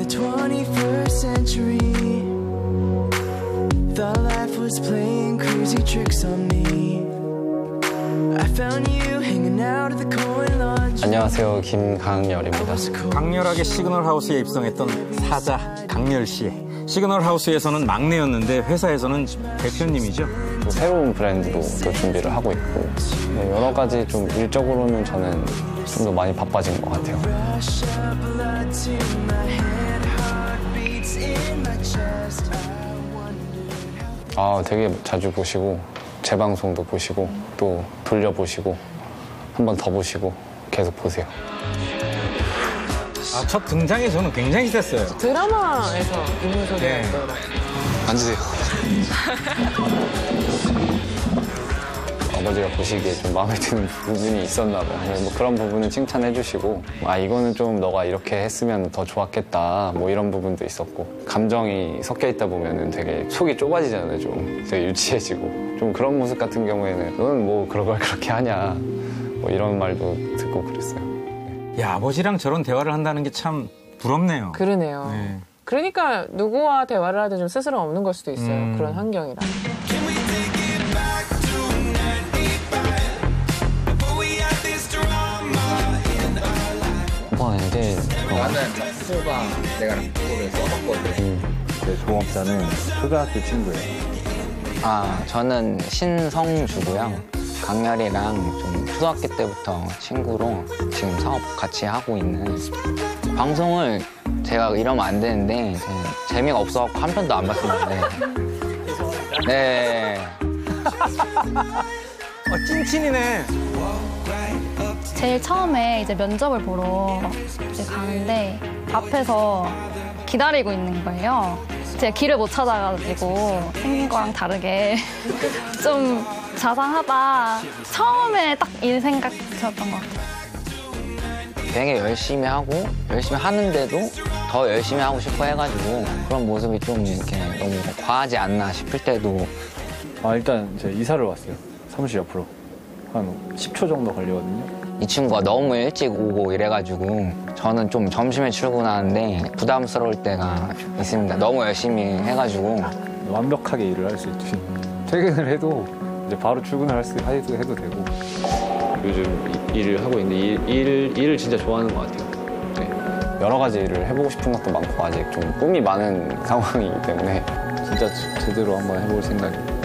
21st century. Thought life was playing crazy tricks on me. I found you hanging out at the coin laundry. 안녕하세요, 김강렬입니다. 강렬하게 시그널 하우스에 입성했던 사자 강렬 씨. 시그널 하우스에서는 막내였는데 회사에서는 대표님이죠. 새로운 브랜드도 또 준비를 하고 있고 여러 가지 좀 일적으로는 저는 좀 더 많이 바빠진 것 같아요. 되게 자주 보시고 재방송도 보시고 또 돌려보시고 한 번 더 보시고 계속 보세요. 첫 등장에 저는 굉장히 셌어요. 드라마에서 이문석이 나왔더라고요. 앉으세요. 아버지가 보시기에 좀 마음에 드는 부분이 있었나 봐요. 뭐 그런 부분은 칭찬해 주시고 이거는 좀 너가 이렇게 했으면 더 좋았겠다 뭐 이런 부분도 있었고 감정이 섞여 있다 보면은 되게 속이 좁아지잖아요. 좀 되게 유치해지고 좀 그런 모습 같은 경우에는 너는 뭐 그런 걸 그렇게 하냐 뭐 이런 말도 듣고 그랬어요. 야, 아버지랑 저런 대화를 한다는 게 참 부럽네요. 그러네요. 네. 그러니까 누구와 대화를 하든 좀 스스럼 없는 걸 수도 있어요. 그런 환경이라. 이제 나는 수가 내가 그거를 써봤거든. 제 종업자는 초등학교 친구예요. 저는 신성주고요. 강렬이랑 좀 초등학교 때부터 친구로 지금 사업 같이 하고 있는. 방송을 제가 이러면 안 되는데 재미가 없어갖고 한 편도 안 봤었는데. 네. 찐친이네. 제일 처음에 이제 면접을 보러 이제 가는데 앞에서 기다리고 있는 거예요. 제가 길을 못 찾아가지고 생긴 거랑 다르게 좀 자상하다. 처음에 딱 이 생각이었던 것 같아요. 되게 열심히 하고 열심히 하는데도 더 열심히 하고 싶어 해가지고 그런 모습이 좀 이렇게 너무 과하지 않나 싶을 때도. 일단 제가 이사를 왔어요. 사무실 옆으로. 한 10초 정도 걸리거든요. 이 친구가 너무 일찍 오고 이래가지고 저는 좀 점심에 출근하는데 부담스러울 때가 있습니다. 너무 열심히 해가지고. 완벽하게 일을 할 수 있지. 퇴근을 해도 이제 바로 출근을 해도 되고. 요즘 일을 하고 있는데 일을 진짜 좋아하는 것 같아요. 네. 여러 가지 일을 해보고 싶은 것도 많고 아직 좀 꿈이 많은 상황이기 때문에 진짜 제대로 한번 해볼 생각이에요.